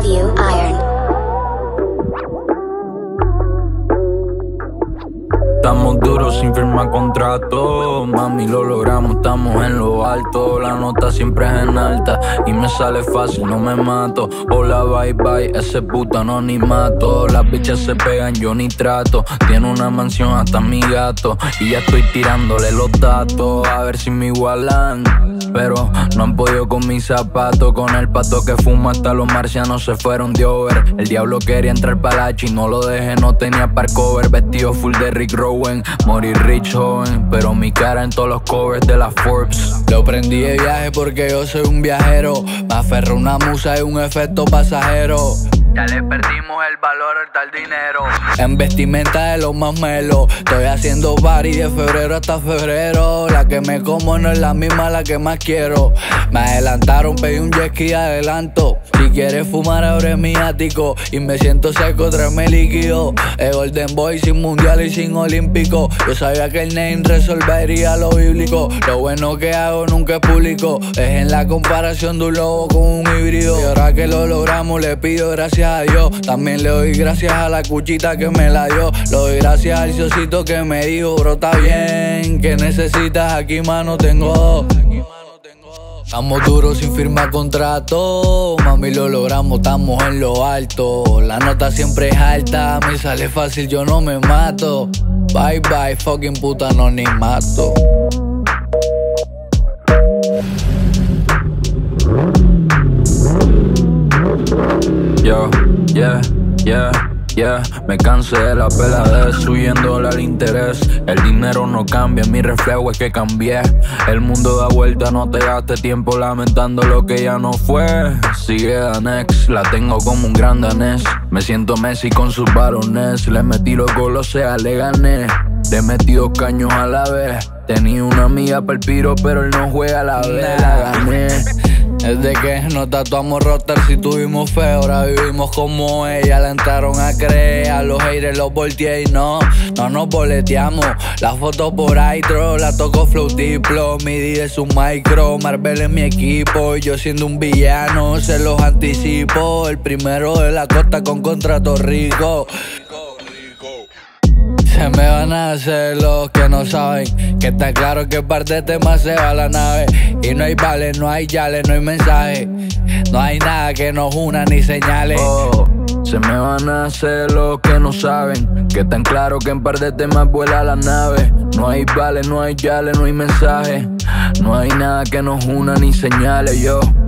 W Iron. Estamos duros sin firmar contrato, mami lo logramos, estamos en lo alto. La nota siempre es en alta y me sale fácil, no me mato. Hola bye bye, ese puto anonimato. Las bichas se pegan, yo ni trato. Tiene una mansión hasta mi gato y ya estoy tirándole los datos a ver si me igualan. Pero no han podido con mis zapatos. Con el pato que fuma hasta los marcianos se fueron de over. El diablo quería entrar para la y no lo dejé, no tenía parkover. Vestido full de Rick Rowan, morir rich joven, pero mi cara en todos los covers de la Forbes. Lo prendí de viaje porque yo soy un viajero. Me aferró una musa y un efecto pasajero. Ya le perdimos el valor al tal dinero. En vestimenta de los más melos. Estoy haciendo party de febrero hasta febrero. La que me como no es la misma la que más quiero. Me adelantaron, pedí un jet ski adelanto. Si quieres fumar abre mi ático. Y me siento seco, tráeme líquido. El Golden Boy sin mundial y sin olímpico. Yo sabía que el name resolvería lo bíblico. Lo bueno que hago nunca es público. Es en la comparación de un lobo con un híbrido. Y ahora que lo logramos le pido gracias a Dios. También le doy gracias a la cuchita que me la dio. Le doy gracias al socito que me dijo, bro, está bien. ¿Qué necesitas? Aquí mano tengo. Estamos duros sin firmar contrato. Mami lo logramos, estamos en lo alto. La nota siempre es alta, me sale fácil, yo no me mato. Bye bye, fucking puta anonimato. Yo, yeah, me cansé de la peladez, subiéndole al interés. El dinero no cambia, mi reflejo es que cambié. El mundo da vuelta, no te gastes tiempo lamentando lo que ya no fue. Sigue a next, la tengo como un gran danés. Me siento Messi con sus varones. Le metí los golos, sea, le gané. Le metí 2 caños a la vez. Tenía una amiga pa'l piro, pero él no juega a la vez. La gané. Desde que nos tatuamos roster si tuvimos fe, ahora vivimos como ella. La entraron a creer, a los haters los volteé y no nos boleteamos. La foto por Hydro, la toco Flow Diplo. Mi D es un micro, Marvel es mi equipo. Y yo siendo un villano, se los anticipo. El primero de la costa con contrato rico. Se me van a hacer los que no saben, que está claro que parte de temas se va a la nave. Y no hay vales, no hay yales, no hay mensaje. No hay nada que nos una ni señales. Se me van a hacer los que no saben, que tan claro que en par de temas vuela la nave. No hay vales, no hay yales, no hay mensaje. No hay nada que nos una ni señales, yo.